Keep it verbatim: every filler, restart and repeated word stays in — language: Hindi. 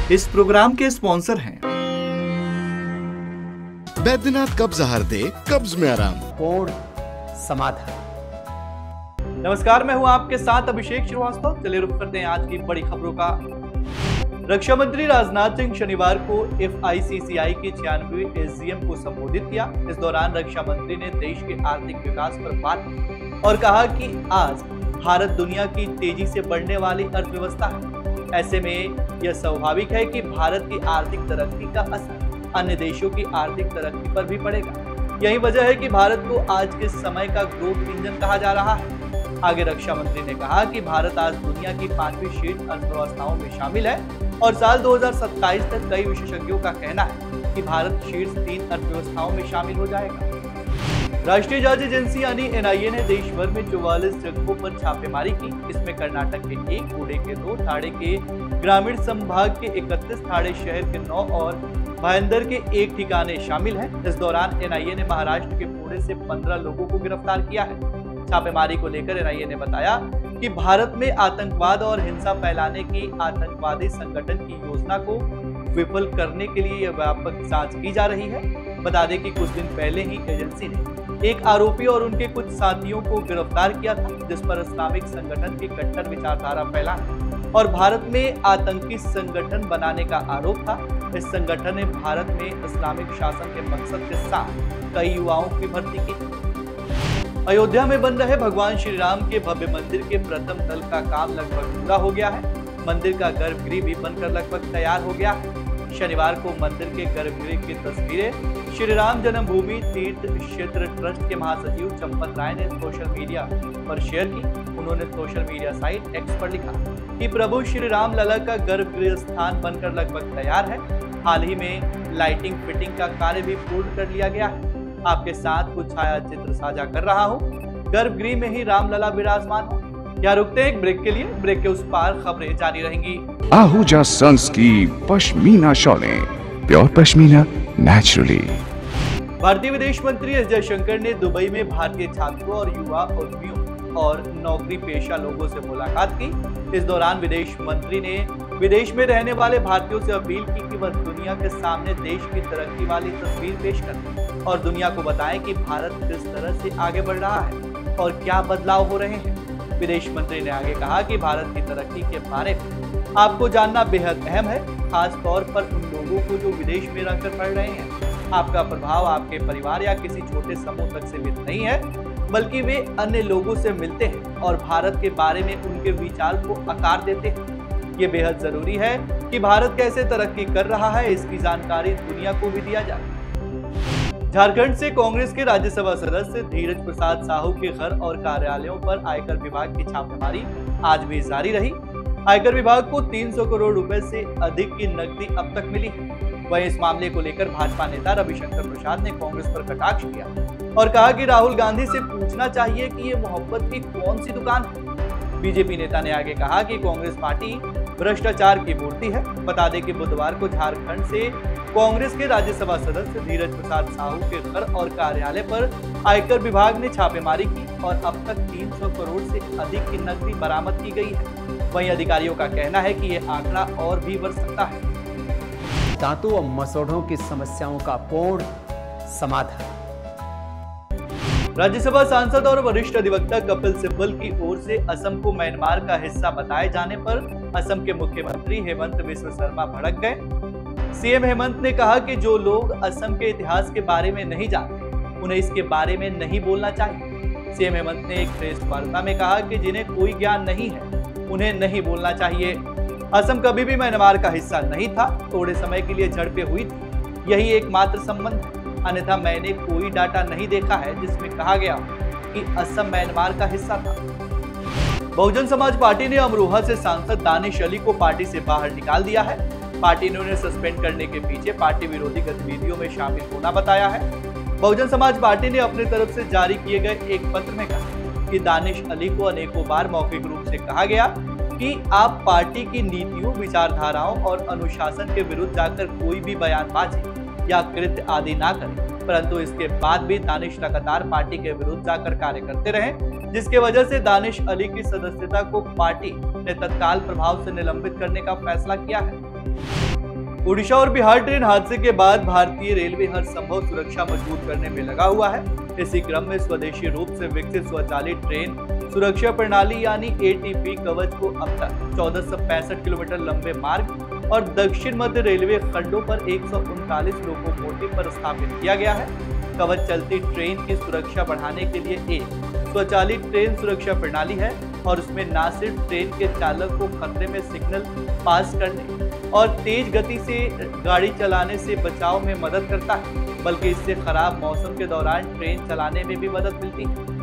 इस प्रोग्राम के स्पॉन्सर हैं बैद्यनाथ कब्ज आहार दे, कब्ज में आराम, पूर्ण समाधान। नमस्कार, मैं हूं आपके साथ अभिषेक श्रीवास्तव। चलिए रुक करते हैं आज की बड़ी खबरों का। रक्षा मंत्री राजनाथ सिंह शनिवार को एफ आई सी सी आई की छियानवे एस डी एम को संबोधित किया। इस दौरान रक्षा मंत्री ने देश के आर्थिक विकास पर बात की और कहा कि आज भारत दुनिया की तेजी से बढ़ने वाली अर्थव्यवस्था है। ऐसे में यह स्वाभाविक है कि भारत की आर्थिक तरक्की का असर अन्य देशों की आर्थिक तरक्की पर भी पड़ेगा। यही वजह है कि भारत को आज के समय का ग्रोथ इंजन कहा जा रहा है। आगे रक्षा मंत्री ने कहा कि भारत आज दुनिया की पांचवी शीर्ष अर्थव्यवस्थाओं में शामिल है और साल दो हज़ार सत्ताईस तक कई विशेषज्ञों का कहना है कि भारत शीर्ष तीन अर्थव्यवस्थाओं में शामिल हो जाएगा। राष्ट्रीय जांच एजेंसी यानी एन आई ए ने देश भर में चौवालीस जगहों पर छापेमारी की। इसमें कर्नाटक के एक, पुणे के दो, ठाणे के ग्रामीण संभाग के इकतीस, ठाणे शहर के नौ और भाईंदर के एक ठिकाने शामिल हैं। इस दौरान एन आई ए ने महाराष्ट्र के पुणे से पंद्रह लोगों को गिरफ्तार किया है। छापेमारी को लेकर एन आई ए ने बताया कि भारत में आतंकवाद और हिंसा फैलाने की आतंकवादी संगठन की योजना को विफल करने के लिए यह व्यापक जांच की जा रही है। बता दें कि कुछ दिन पहले ही एजेंसी ने एक आरोपी और उनके कुछ साथियों को गिरफ्तार किया था, जिस पर इस्लामिक संगठन की कट्टर विचारधारा फैलाने और भारत में आतंकी संगठन बनाने का आरोप था। इस संगठन ने भारत में इस्लामिक शासन के मकसद के साथ कई युवाओं की भर्ती की। अयोध्या में बन रहे भगवान श्री राम के भव्य मंदिर के प्रथम तल का काम लगभग पूरा हो गया है। मंदिर का गर्भगृह भी बनकर लगभग तैयार हो गया है। शनिवार को मंदिर के गर्भगृह की तस्वीरें श्री राम जन्मभूमि तीर्थ क्षेत्र ट्रस्ट के महासचिव चंपत राय ने सोशल मीडिया पर शेयर की। उन्होंने सोशल मीडिया साइट एक्स पर लिखा कि प्रभु श्री राम लला का गर्भगृह स्थान बनकर लगभग तैयार है। हाल ही में लाइटिंग फिटिंग का कार्य भी पूर्ण कर लिया गया है। आपके साथ कुछ छाया चित्र साझा कर रहा हूँ। गर्भगृह में ही राम लला विराजमान हो। यहाँ रुकते हैं एक ब्रेक के लिए। ब्रेक के उस पार खबरें जारी रहेंगी। आहूजा सन्स की पश्मीना शॉलें, प्योर पश्मीना नेचुरली। भारतीय विदेश मंत्री एस जयशंकर ने दुबई में भारतीय छात्रों और युवा उद्यमियों और नौकरी पेशा लोगों से मुलाकात की। इस दौरान विदेश मंत्री ने विदेश में रहने वाले भारतीयों से अपील की कि वह दुनिया के सामने देश की तरक्की वाली तस्वीर पेश करें और दुनिया को बताएं कि भारत किस तरह से आगे बढ़ रहा है और क्या बदलाव हो रहे हैं। विदेश मंत्री ने आगे कहा कि भारत की तरक्की के बारे में आपको जानना बेहद अहम है, खास तौर पर उन लोगों को जो विदेश में रहकर पढ़ रहे हैं। आपका प्रभाव आपके परिवार या किसी छोटे समूह तक सीमित नहीं है, बल्कि वे अन्य लोगों से मिलते हैं और भारत के बारे में उनके विचार को आकार देते हैं। ये बेहद जरूरी है कि भारत कैसे तरक्की कर रहा है, इसकी जानकारी दुनिया को भी दिया जाए। झारखंड से कांग्रेस के राज्यसभा सदस्य धीरज प्रसाद साहू के घर और कार्यालयों पर आयकर विभाग की छापेमारी आज भी जारी रही। आयकर विभाग को तीन सौ करोड़ रुपए से अधिक की नकदी अब तक मिली है। वहीं इस मामले को लेकर भाजपा नेता रविशंकर प्रसाद ने कांग्रेस पर कटाक्ष किया और कहा कि राहुल गांधी से पूछना चाहिए कि ये मोहब्बत की कौन सी दुकान है। बीजेपी नेता ने आगे कहा कि कांग्रेस पार्टी भ्रष्टाचार की मूर्ति है। बता दें कि बुधवार को झारखंड से कांग्रेस के राज्यसभा सदस्य धीरज प्रसाद साहू के घर और कार्यालय पर आयकर विभाग ने छापेमारी की और अब तक तीन सौ करोड़ से अधिक की नकदी बरामद की गई है। वहीं अधिकारियों का कहना है कि यह आंकड़ा और भी बढ़ सकता है। दांतों और मसौढ़ों की समस्याओं का पूर्ण समाधान। राज्यसभा सांसद और वरिष्ठ अधिवक्ता कपिल सिब्बल की ओर से असम को म्यांमार का हिस्सा बताए जाने पर असम के मुख्यमंत्री हेमंत बिस्वा शर्मा भड़क गए। सीएम हेमंत ने कहा कि जो लोग असम के इतिहास के बारे में नहीं जानते, उन्हें इसके बारे में नहीं बोलना चाहिए। सीएम हेमंत ने एक प्रेस वार्ता में कहा कि जिन्हें कोई ज्ञान नहीं है, उन्हें नहीं बोलना चाहिए। असम कभी भी म्यांमार का हिस्सा नहीं था। थोड़े समय के लिए झड़पें हुई थी, यही एकमात्र संबंध है। अन्यथा मैंने कोई डाटा नहीं देखा है जिसमें कहा गया कि असम म्यांमार का हिस्सा था। बहुजन समाज पार्टी ने अमरोहा से सांसद दानिश अली को पार्टी से बाहर निकाल दिया है। पार्टी ने उन्हें सस्पेंड करने के पीछे पार्टी विरोधी गतिविधियों में शामिल होना बताया है। बहुजन समाज पार्टी ने अपनी तरफ से जारी किए गए एक पत्र में कहा कि दानिश अली को अनेकों बार मौखिक रूप से कहा गया कि आप पार्टी की नीतियों, विचारधाराओं और अनुशासन के विरुद्ध जाकर कोई भी बयानबाजी या कृत्य आदि ना करें, परंतु इसके बाद भी दानिश लगातार पार्टी के विरुद्ध जाकर कार्य करते रहे, जिसके वजह से दानिश अली की सदस्यता को पार्टी ने तत्काल प्रभाव से निलंबित करने का फैसला किया है। ओडिशा और बिहार ट्रेन हादसे के बाद भारतीय रेलवे हर संभव सुरक्षा मजबूत करने में लगा हुआ है। इसी क्रम में स्वदेशी रूप से विकसित स्वचालित ट्रेन सुरक्षा प्रणाली यानी ए टी पी कवच को अब तक चौदह सौ पैंसठ किलोमीटर लंबे मार्ग और दक्षिण मध्य रेलवे खंडों पर एक सौ उनतालीस लोकोमोटिव पर स्थापित किया गया है। कवच चलती ट्रेन की सुरक्षा बढ़ाने के लिए एक स्वचालित ट्रेन सुरक्षा प्रणाली है और उसमें न सिर्फ ट्रेन के चालक को खतरे में सिग्नल पास करने और तेज गति से गाड़ी चलाने से बचाव में मदद करता है, बल्कि इससे खराब मौसम के दौरान ट्रेन चलाने में भी मदद मिलती है।